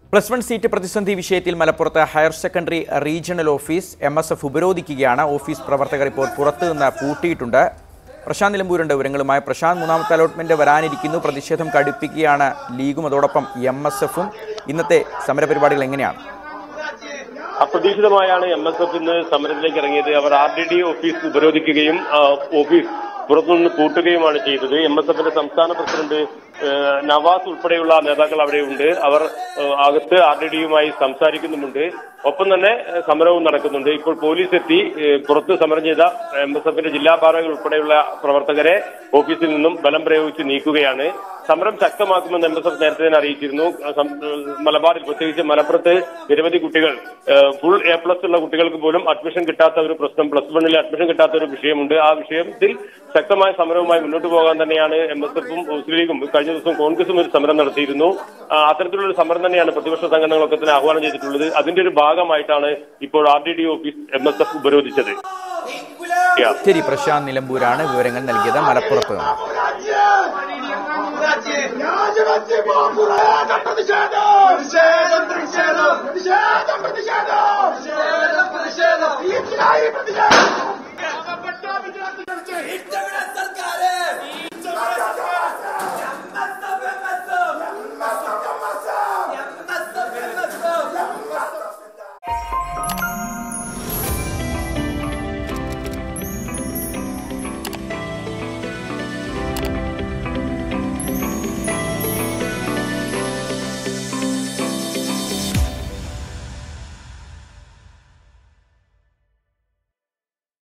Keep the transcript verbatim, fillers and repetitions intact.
Plus one seat പ്രതിസന്ധി വിഷയത്തിൽ മലപ്പുറത്ത് higher secondary regional office M S F ഉപരോധിക്കുകയാണ്. ഓഫീസ് പ്രവർത്തകർ ഇപ്പോൾ പുറത്തുനിന്ന് പൂട്ടിയിട്ടുണ്ട്. പ്രശാന്ത് നിലമ്പൂരുണ്ട് വിവരങ്ങളുമായി. പ്രശാന്ത്, മൂന്നാമത്തെ അലോട്ട്മെന്റ് വരാനിരിക്കുന്നു. പ്രതിഷേധം കടുപ്പിക്കുകയാണ് ലീഗും അതോടൊപ്പം എം എസ് എഫും. ഇന്നത്തെ സമരപരിപാടികൾ എങ്ങനെയാണ്? അപ്രതീക്ഷിതമായാണ് എം എസ് എഫ് ഇന്ന് സമരത്തിലേക്ക് ഇറങ്ങിയത്. അവർ ആർ ഡി ഡി ഓഫീസ് ഉപരോധിക്കുകയും ഓഫീസ് പുറത്തുനിന്ന് പൂട്ടുകയുമാണ് ചെയ്തത്. എം എസ് എഫിന്റെ സംസ്ഥാന പ്രസിഡന്റ് നവാസ് ഉൾപ്പെടെയുള്ള നേതാക്കൾ അവിടെയുണ്ട്. അവർ അകത്ത് ആർ ഡി ഡിയുമായി സംസാരിക്കുന്നുമുണ്ട്. ഒപ്പം തന്നെ സമരവും നടക്കുന്നുണ്ട്. ഇപ്പോൾ പോലീസ് എത്തി പുറത്ത് സമരം ചെയ്ത എം എസ് എഫിന്റെ ജില്ലാ ഭാരവാഹികൾ ഉൾപ്പെടെയുള്ള പ്രവർത്തകരെ ഓഫീസിൽ നിന്നും ബലം പ്രയോഗിച്ച് നീക്കുകയാണ്. സമരം ശക്തമാക്കുമെന്ന് എം എസ് എഫ് നേരത്തെ തന്നെ അറിയിച്ചിരുന്നു. മലബാറിൽ, പ്രത്യേകിച്ച് മലപ്പുറത്ത് നിരവധി കുട്ടികൾ, ഫുൾ എ പ്ലസ് ഉള്ള കുട്ടികൾക്ക് പോലും അഡ്മിഷൻ കിട്ടാത്ത ഒരു പ്രശ്നം, പ്ലസ് വണ്ണിൽ അഡ്മിഷൻ കിട്ടാത്ത ഒരു വിഷയമുണ്ട്. ആ വിഷയത്തിൽ ശക്തമായ സമരവുമായി മുന്നോട്ട് പോകാൻ തന്നെയാണ് എം എസ് എഫും മുസ്ലിം ലീഗും കഴിഞ്ഞ ദിവസം കോൺഗ്രസും ഒരു സമരം നടത്തിയിരുന്നു. അത്തരത്തിലുള്ള ഒരു സമരം തന്നെയാണ് പ്രതിപക്ഷ സംഘടനകളൊക്കെ തന്നെ ആഹ്വാനം ചെയ്തിട്ടുള്ളത്. അതിന്റെ ഒരു ഭാഗമായിട്ടാണ് ഇപ്പോൾ R D D office M S F ഉപരോധിച്ചത്. ശരി, പ്രശാന്ത് നിലമ്പൂരാണ് വിവരങ്ങൾ നൽകിയത് മലപ്പുറത്ത് നിന്ന്. പ്രതിഷേധം പ്രതിഷേധം പ്രതിഷേധം പ്രതിഷേധം